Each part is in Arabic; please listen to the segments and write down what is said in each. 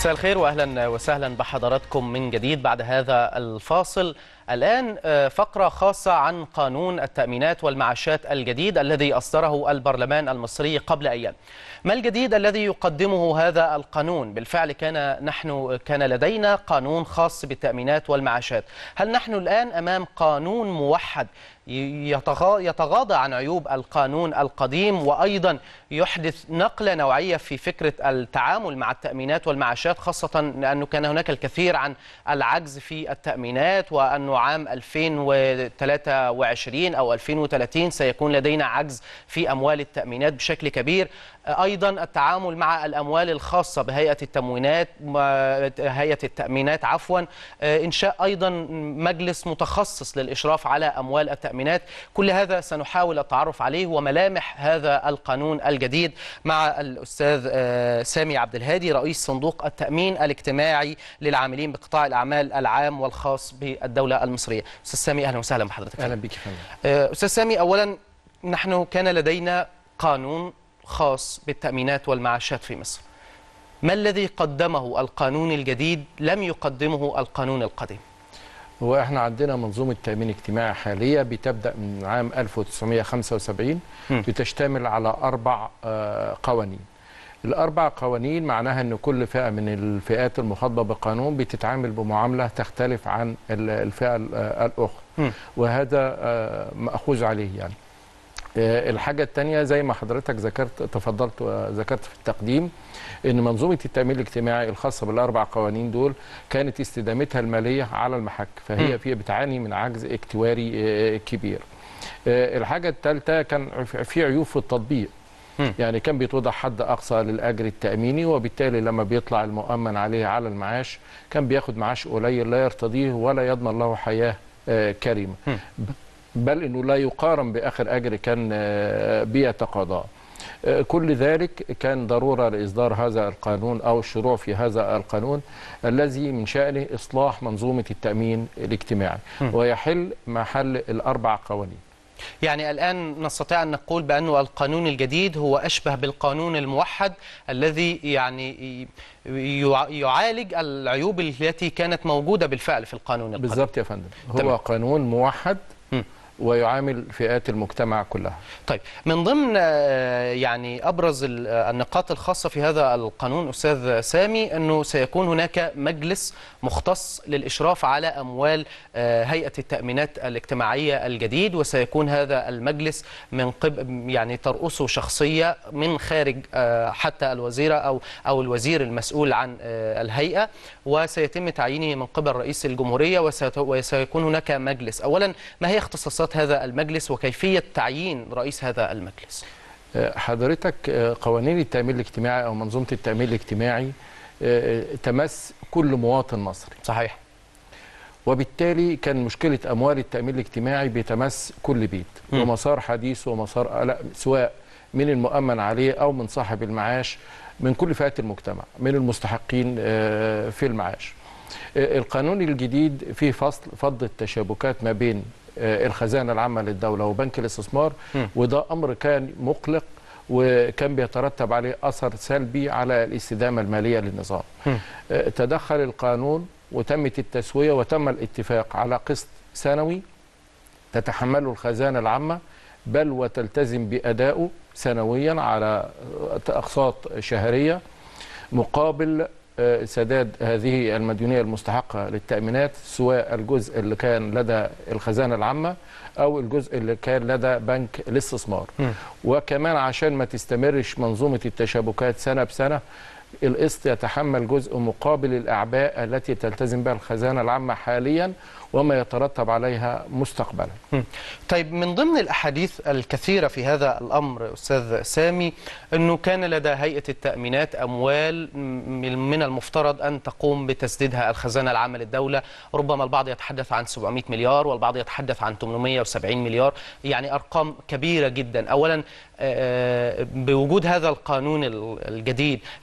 مساء الخير واهلا وسهلا بحضراتكم من جديد بعد هذا الفاصل. الآن فقرة خاصة عن قانون التأمينات والمعاشات الجديد الذي أصدره البرلمان المصري قبل أيام. ما الجديد الذي يقدمه هذا القانون؟ بالفعل كان لدينا قانون خاص بالتأمينات والمعاشات. هل نحن الآن أمام قانون موحد يتغاضى عن عيوب القانون القديم وأيضا يحدث نقلة نوعية في فكرة التعامل مع التأمينات والمعاشات، خاصة لأنه كان هناك الكثير عن العجز في التأمينات، وأنه عام 2023 أو 2030 سيكون لدينا عجز في أموال التأمينات بشكل كبير. أيضا التعامل مع الأموال الخاصة بهيئة التأمينات إنشاء أيضا مجلس متخصص للإشراف على أموال التأمينات. كل هذا سنحاول التعرف عليه وملامح هذا القانون الجديد مع الأستاذ سامي عبد الهادي، رئيس صندوق التأمين الاجتماعي للعاملين بقطاع الأعمال العام والخاص بالدولة المصرية. أستاذ سامي أهلا وسهلا بحضرتك. أهلا بك فندم. أستاذ سامي، أولا نحن كان لدينا قانون خاص بالتأمينات والمعاشات في مصر. ما الذي قدمه القانون الجديد لم يقدمه القانون القديم؟ هو احنا عندنا منظومة تأمين اجتماعي حالية بتبدأ من عام 1975 بتشتمل على 4 قوانين. ال4 قوانين معناها ان كل فئة من الفئات المخاطبة بالقانون بتتعامل بمعاملة تختلف عن الفئة الأخرى، وهذا مأخوذ عليه. يعني الحاجة الثانية زي ما حضرتك تفضلت وذكرت في التقديم، ان منظومة التأمين الاجتماعي الخاصة بال4 قوانين دول كانت استدامتها المالية على المحك، فهي فيها بتعاني من عجز اكتواري كبير. الحاجة الثالثة كان في عيوب في التطبيق، يعني كان بيتوضع حد أقصى للأجر التأميني، وبالتالي لما بيطلع المؤمن عليه على المعاش كان بياخد معاش قليل لا يرتضيه ولا يضمن له حياة كريمة، بل انه لا يقارن باخر اجر كان بيتقاضاه. كل ذلك كان ضروره لاصدار هذا القانون او الشروع في هذا القانون الذي من شانه اصلاح منظومه التامين الاجتماعي ويحل محل ال4 قوانين. يعني الآن نستطيع أن نقول بأنه القانون الجديد هو أشبه بالقانون الموحد الذي يعني يعالج العيوب التي كانت موجودة بالفعل في القانون القديم. بالضبط يا فندم، هو قانون موحد ويعامل فئات المجتمع كلها. طيب، من ضمن يعني أبرز النقاط الخاصة في هذا القانون أستاذ سامي أنه سيكون هناك مجلس مختص للإشراف على أموال هيئة التأمينات الاجتماعية الجديد، وسيكون هذا المجلس من قبل يعني ترأسه شخصية من خارج حتى الوزيرة أو الوزير المسؤول عن الهيئة، وسيتم تعيينه من قبل رئيس الجمهورية، وسيكون هناك مجلس. أولا، ما هي اختصاصات هذا المجلس وكيفية تعيين رئيس هذا المجلس؟ حضرتك قوانين التأمين الاجتماعي أو منظومة التأمين الاجتماعي تمس كل مواطن مصري. صحيح. وبالتالي كان مشكلة أموال التأمين الاجتماعي بتمس كل بيت، ومسار حديث ومسار قلق سواء من المؤمن عليه أو من صاحب المعاش، من كل فئات المجتمع، من المستحقين في المعاش. القانون الجديد فيه فض التشابكات ما بين الخزانة العامة للدولة وبنك الاستثمار، وده أمر كان مقلق وكان بيترتب عليه أثر سلبي على الاستدامة المالية للنظام. تدخل القانون وتمت التسوية وتم الاتفاق على قسط سنوي تتحمله الخزانة العامة، بل وتلتزم بأدائه سنويا على أقساط شهرية مقابل سداد هذه المديونية المستحقة للتأمينات، سواء الجزء اللي كان لدى الخزانة العامة أو الجزء اللي كان لدى بنك الاستثمار. وكمان عشان ما تستمرش منظومة التشابكات سنة بسنة، القسط يتحمل جزء مقابل الأعباء التي تلتزم بها الخزانة العامة حاليا وما يترتب عليها مستقبلا. طيب، من ضمن الأحاديث الكثيرة في هذا الأمر أستاذ سامي أنه كان لدى هيئة التأمينات أموال من المفترض أن تقوم بتسديدها الخزانة العامة للدولة، ربما البعض يتحدث عن 700 مليار والبعض يتحدث عن 870 مليار، يعني أرقام كبيرة جدا. أولا، بوجود هذا القانون الجديد هل تم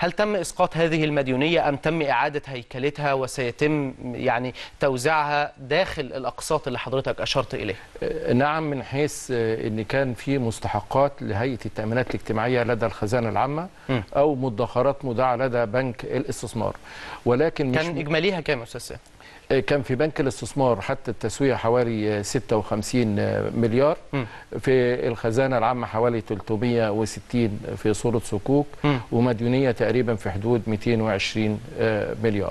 إسقاط هذه المديونية أم تم إعادة هيكلتها وسيتم يعني توزيعها داخل الأقساط اللي حضرتك أشرت إليه؟ نعم، من حيث أن كان في مستحقات لهيئة التأمينات الاجتماعية لدى الخزانة العامة أو مدخرات مودعة لدى بنك الاستثمار، ولكن كان إجماليها كام يا أستاذ سامي؟ كان في بنك الاستثمار حتى التسوية حوالي 56 مليار، في الخزانة العامة حوالي 360 في صورة صكوك، ومديونية تقريبا في حدود 220 مليار.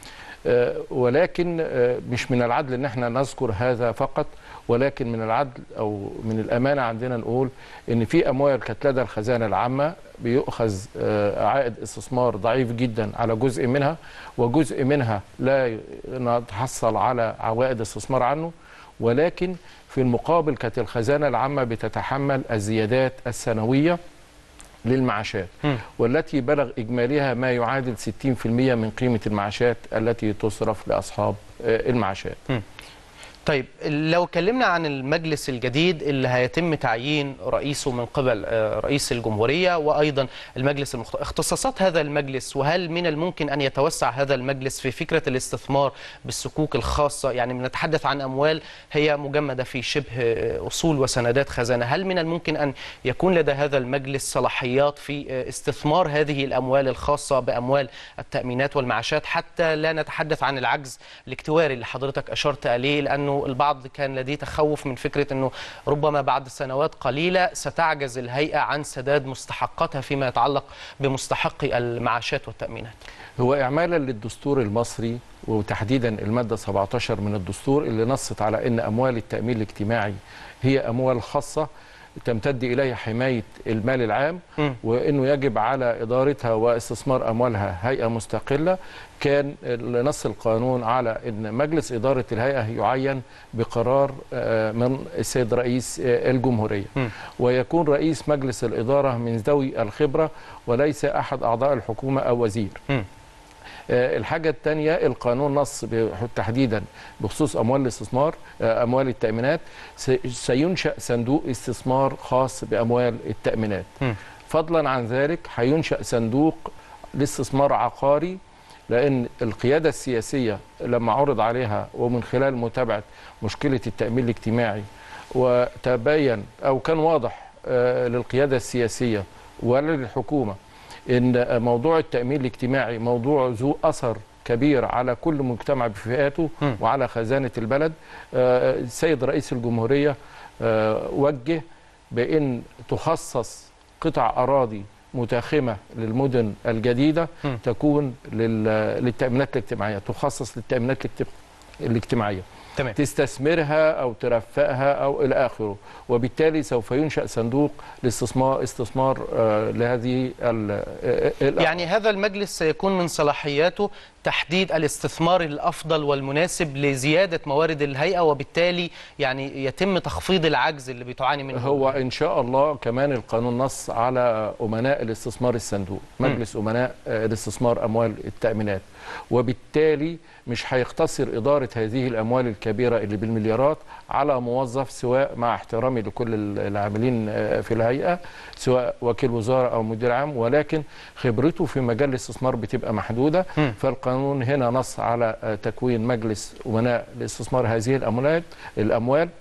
ولكن مش من العدل ان احنا نذكر هذا فقط، ولكن من العدل او من الامانه عندنا نقول ان في اموال كانت لدى الخزانه العامه بيؤخذ عائد استثمار ضعيف جدا على جزء منها، وجزء منها لا نتحصل على عوائد استثمار عنه، ولكن في المقابل كانت الخزانه العامه بتتحمل الزيادات السنويه للمعاشات، والتي بلغ إجمالها ما يعادل 60% من قيمة المعاشات التي تصرف لأصحاب المعاشات. طيب لو اتكلمنا عن المجلس الجديد اللي هيتم تعيين رئيسه من قبل رئيس الجمهورية وأيضا المجلس اختصاصات هذا المجلس، وهل من الممكن أن يتوسع هذا المجلس في فكرة الاستثمار بالصكوك الخاصة؟ يعني بنتحدث عن أموال هي مجمدة في شبه أصول وسندات خزانة، هل من الممكن أن يكون لدى هذا المجلس صلاحيات في استثمار هذه الأموال الخاصة بأموال التأمينات والمعاشات، حتى لا نتحدث عن العجز الاكتواري اللي حضرتك أشرت عليه؟ لأنه البعض كان لديه تخوف من فكرة أنه ربما بعد سنوات قليلة ستعجز الهيئة عن سداد مستحقاتها فيما يتعلق بمستحقي المعاشات والتأمينات. هو إعمالا للدستور المصري وتحديدا المادة 17 من الدستور اللي نصت على أن أموال التأمين الاجتماعي هي أموال خاصة تمتد إليها حماية المال العام، وأنه يجب على إدارتها واستثمار أموالها هيئة مستقلة. كان نص القانون على أن مجلس إدارة الهيئة يعين بقرار من السيد رئيس الجمهورية، ويكون رئيس مجلس الإدارة من ذوي الخبرة وليس أحد أعضاء الحكومة أو وزير. الحاجة الثانية، القانون نص تحديدا بخصوص أموال الاستثمار أموال التأمينات سينشأ صندوق استثمار خاص بأموال التأمينات. فضلا عن ذلك هينشأ صندوق لاستثمار عقاري، لأن القيادة السياسية لما عرض عليها ومن خلال متابعة مشكلة التأمين الاجتماعي وتبين أو كان واضح للقيادة السياسية وللحكومة إن موضوع التأمين الاجتماعي موضوع ذو أثر كبير على كل مجتمع بفئاته وعلى خزانة البلد، السيد رئيس الجمهورية وجه بأن تخصص قطع أراضي متاخمة للمدن الجديدة تكون للتأمينات الاجتماعية، تخصص للتأمينات الاجتماعية، تمام، تستثمرها أو ترفقها أو إلى آخره، وبالتالي سوف ينشأ صندوق استثمار لهذه يعني هذا المجلس سيكون من صلاحياته تحديد الاستثمار الأفضل والمناسب لزيادة موارد الهيئة، وبالتالي يعني يتم تخفيض العجز اللي بتعاني منه. هو إن شاء الله كمان القانون نص على أمناء الاستثمار الصندوق، مجلس أمناء الاستثمار أموال التأمينات، وبالتالي مش هيقتصر إدارة هذه الأموال الكبيرة اللي بالمليارات على موظف، سواء مع احترامي لكل العاملين في الهيئة سواء وكيل وزارة أو مدير عام، ولكن خبرته في مجال الاستثمار بتبقى محدودة. فالقانون هنا نص على تكوين مجلس أمناء لاستثمار هذه الأموال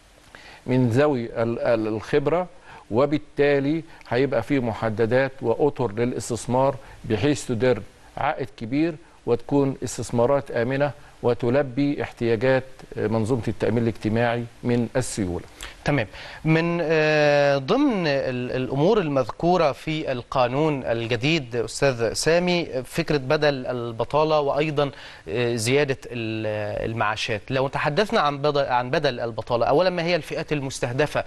من ذوي الخبرة، وبالتالي هيبقى فيه محددات وأطر للاستثمار بحيث تدر عائد كبير وتكون استثمارات آمنة وتلبي احتياجات منظومة التأمين الاجتماعي من السيولة. تمام. من ضمن الأمور المذكورة في القانون الجديد أستاذ سامي فكرة بدل البطالة وأيضا زيادة المعاشات. لو تحدثنا عن بدل البطالة، أولا ما هي الفئات المستهدفة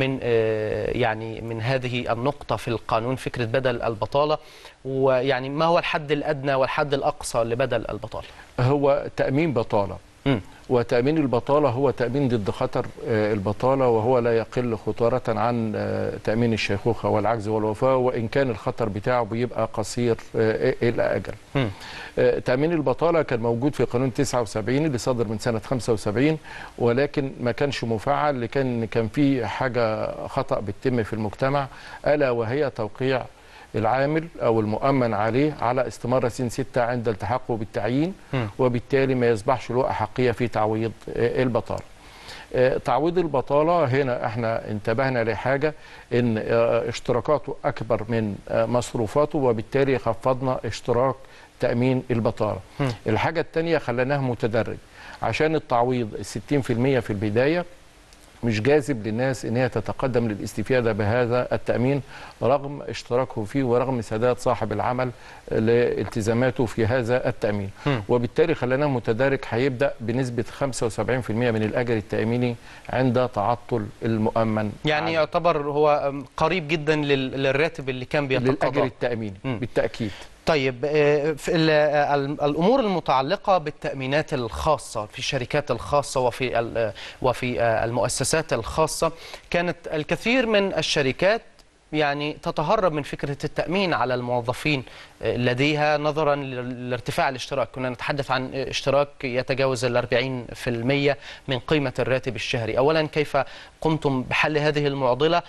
من هذه النقطة في القانون، فكرة بدل البطالة، ويعني ما هو الحد الأدنى والحد الأقصى لبدل البطالة؟ هو تأمين بطالة، وتأمين البطالة هو تأمين ضد خطر البطالة، وهو لا يقل خطورة عن تأمين الشيخوخة والعجز والوفاة، وإن كان الخطر بتاعه بيبقى قصير إلى أجل. تأمين البطالة كان موجود في قانون 79 اللي صدر من سنة 75، ولكن ما كانش مفعل، لكن كان في حاجة خطأ بتتم في المجتمع، ألا وهي توقيع العامل أو المؤمن عليه على استمارة س 6 عند التحقه بالتعيين، وبالتالي ما يصبحش له أحقية في تعويض البطالة. تعويض البطالة هنا احنا انتبهنا لحاجة، ان اشتراكاته أكبر من مصروفاته، وبالتالي خفضنا اشتراك تأمين البطالة. الحاجة الثانية خليناه متدرج، عشان التعويض 60% في البداية مش جاذب للناس ان هي تتقدم للاستفاده بهذا التامين رغم اشتراكه فيه ورغم سداد صاحب العمل لالتزاماته في هذا التامين. وبالتالي خليناه متدارك، هيبدا بنسبه 75% من الاجر التاميني عند تعطل المؤمن. يعني يعتبر هو قريب جدا للراتب اللي كان بيتقاضى للاجر التاميني بالتاكيد. طيب، في الأمور المتعلقة بالتأمينات الخاصة في الشركات الخاصة وفي المؤسسات الخاصة، كانت الكثير من الشركات يعني تتهرب من فكرة التأمين على الموظفين لديها نظرا لارتفاع الاشتراك. كنا نتحدث عن اشتراك يتجاوز 40% من قيمة الراتب الشهري. أولا، كيف قمتم بحل هذه المعضلة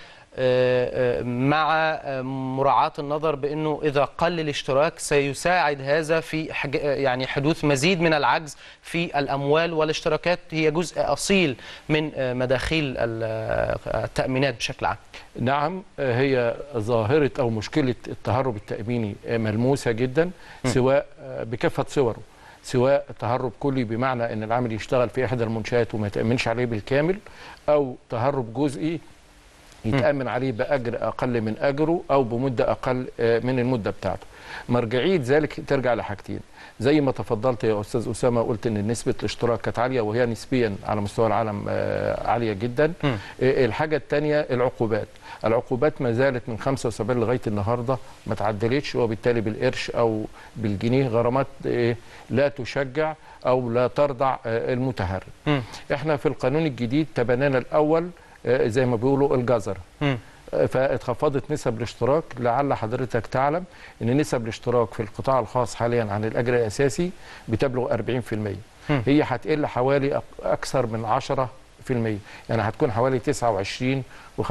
مع مراعاة النظر بأنه إذا قل الاشتراك سيساعد هذا في يعني حدوث مزيد من العجز في الأموال، والاشتراكات هي جزء أصيل من مداخيل التأمينات بشكل عام؟ نعم، هي ظاهرة أو مشكلة التهرب التأميني ملموسة جدا، سواء بكافة صوره، سواء تهرب كلي بمعنى أن العامل يشتغل في إحدى المنشآت وما يتأمنش عليه بالكامل، أو تهرب جزئي يتأمن عليه بأجر أقل من أجره أو بمدة أقل من المدة بتاعته. مرجعية ذلك ترجع لحاجتين، زي ما تفضلت يا أستاذ أسامة، قلت إن نسبة الاشتراك كانت عالية، وهي نسبيا على مستوى العالم عالية جدا. الحاجة الثانية العقوبات ما زالت من 75 لغاية النهاردة ما تعدلتش، وبالتالي بالقرش أو بالجنيه غرامات لا تشجع أو لا ترضع المتهرب. احنا في القانون الجديد تبنينا الأول زي ما بيقولوا الجزر، فاتخفضت نسب الاشتراك. لعل حضرتك تعلم ان نسب الاشتراك في القطاع الخاص حاليا عن الاجر الاساسي بتبلغ 40%. هي هتقل حوالي اكثر من 10%، يعني هتكون حوالي 29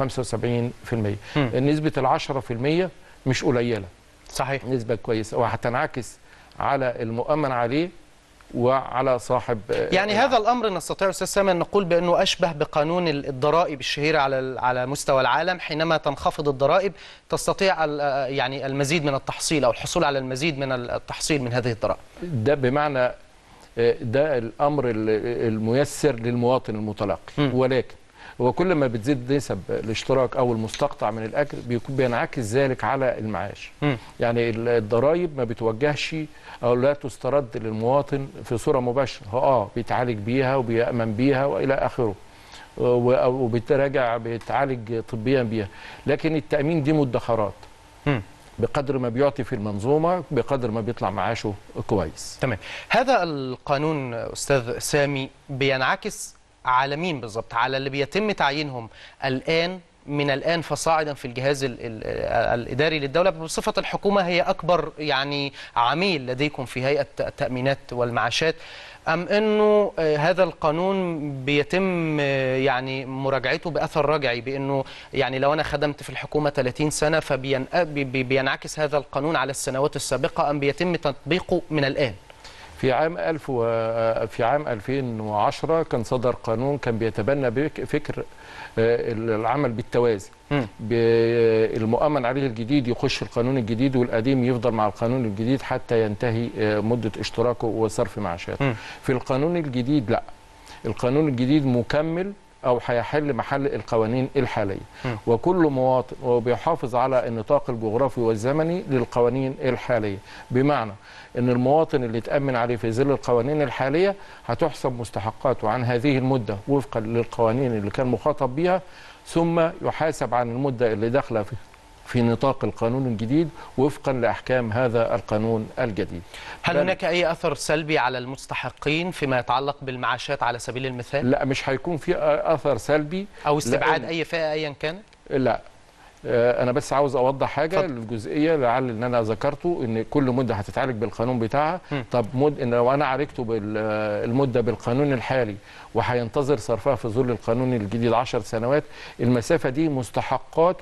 و75%. نسبه ال 10% مش قليله، صحيح، نسبه كويسه، وهتنعكس على المؤمن عليه وعلى صاحب يعني هذا الأمر نستطيع أستاذ سامي أن نقول بأنه أشبه بقانون الضرائب الشهير على مستوى العالم. حينما تنخفض الضرائب تستطيع يعني المزيد من التحصيل أو الحصول على المزيد من التحصيل من هذه الضرائب. ده بمعنى ده الأمر الميسر للمواطن المتلقي. ولكن وكل ما بتزيد نسب الاشتراك او المستقطع من الاجر بيكون بينعكس ذلك على المعاش. يعني الضرائب ما بتوجهش او لا تسترد للمواطن في صوره مباشره، بيتعالج بيها وبيأمن بيها والى اخره، وبتراجع بيتعالج طبيا بيها، لكن التأمين دي مدخرات. بقدر ما بيعطي في المنظومه بقدر ما بيطلع معاشه كويس. تمام. هذا القانون استاذ سامي بينعكس على مين بالضبط؟ على اللي بيتم تعيينهم الآن من الآن فصاعدا في الجهاز الإداري للدولة بصفة الحكومة هي أكبر يعني عميل لديكم في هيئة التأمينات والمعاشات، أم أنه هذا القانون بيتم يعني مراجعته بأثر رجعي، بأنه يعني لو أنا خدمت في الحكومة 30 سنة فبينعكس هذا القانون على السنوات السابقة، أم بيتم تطبيقه من الآن؟ في عام 2010 كان صدر قانون كان بيتبنى فكر العمل بالتوازي. المؤمن عليه الجديد يخش القانون الجديد والقديم يفضل مع القانون الجديد حتى ينتهي مدة اشتراكه وصرف معاشاته. في القانون الجديد لا، القانون الجديد مكمل أو هيحل محل القوانين الحالية، وكل مواطن وبيحافظ على النطاق الجغرافي والزمني للقوانين الحالية، بمعنى أن المواطن اللي تأمن عليه في ظل القوانين الحالية هتحسب مستحقاته عن هذه المدة وفقا للقوانين اللي كان مخاطب بها، ثم يحاسب عن المدة اللي داخله في نطاق القانون الجديد وفقا لأحكام هذا القانون الجديد. هل هناك أي أثر سلبي على المستحقين فيما يتعلق بالمعاشات على سبيل المثال؟ لا، مش هيكون في أثر سلبي أو استبعاد أي فئة أيا كانت؟ لا، أنا بس عاوز أوضح حاجة للجزئية لعل إن أنا ذكرته، إن كل مدة هتتعالج بالقانون بتاعها. طب إن لو أنا عالجته المدة بالقانون الحالي وهينتظر صرفها في ظل القانون الجديد 10 سنوات، المسافة دي مستحقاته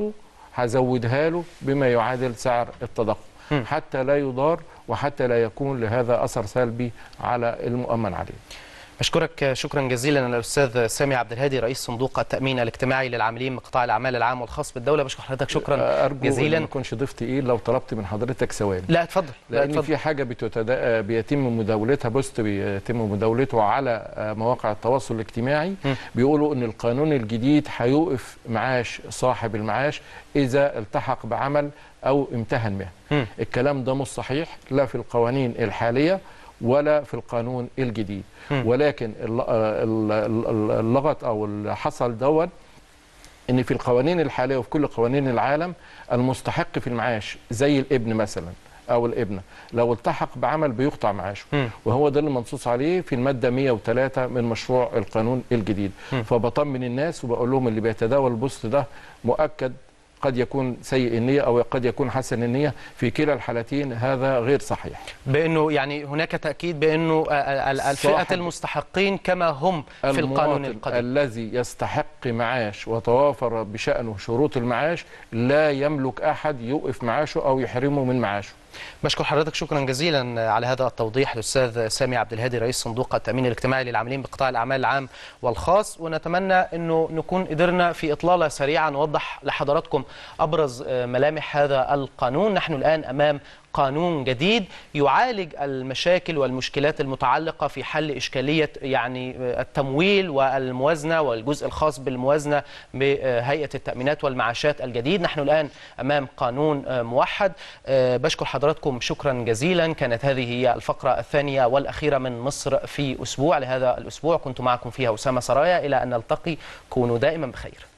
هزودها له بما يعادل سعر التضخم حتى لا يضار وحتى لا يكون لهذا أثر سلبي على المؤمن عليه. بشكرك شكرا جزيلا الأستاذ سامي عبد الهادي رئيس صندوق التأمين الاجتماعي للعاملين بقطاع الأعمال العام والخاص بالدولة. بشكر حضرتك شكرا جزيلا. ما اكونش ضيف تقيل لو طلبت من حضرتك ثواني. لا اتفضل. لأن في حاجة بيتم مداولتها، بوست بيتم مداولته على مواقع التواصل الاجتماعي، بيقولوا إن القانون الجديد هيوقف معاش صاحب المعاش إذا التحق بعمل أو امتهن مهنة. الكلام ده مش صحيح، لا في القوانين الحالية ولا في القانون الجديد. ولكن اللغط او اللي حصل دوت ان في القوانين الحاليه وفي كل قوانين العالم المستحق في المعاش زي الابن مثلا او الابنه لو التحق بعمل بيقطع معاشه، وهو ده اللي منصوص عليه في الماده 103 من مشروع القانون الجديد. فبطمن الناس وبقول لهم اللي بيتداول البوست ده مؤكد قد يكون سيء النية أو قد يكون حسن النية، في كلا الحالتين هذا غير صحيح. بأنه يعني هناك تأكيد بأنه الفئة المستحقين كما هم في القانون القديم. الذي يستحق معاش وتوافر بشأنه شروط المعاش لا يملك أحد يوقف معاشه أو يحرمه من معاشه. بشكر حضرتك شكرا جزيلا على هذا التوضيح الأستاذ سامي عبد الهادي رئيس صندوق التأمين الاجتماعي للعاملين بقطاع الأعمال العام والخاص. ونتمنى أنه نكون قدرنا في إطلالة سريعة نوضح لحضراتكم أبرز ملامح هذا القانون. نحن الآن أمام قانون جديد يعالج المشاكل والمشكلات المتعلقة في حل إشكالية يعني التمويل والموازنة والجزء الخاص بالموازنة بهيئة التأمينات والمعاشات الجديد. نحن الآن أمام قانون موحد. بشكر حضراتكم شكرا جزيلا. كانت هذه هي الفقرة الثانية والأخيرة من مصر في أسبوع لهذا الأسبوع. كنت معكم فيها أسامة سرايا. إلى أن نلتقي كونوا دائما بخير.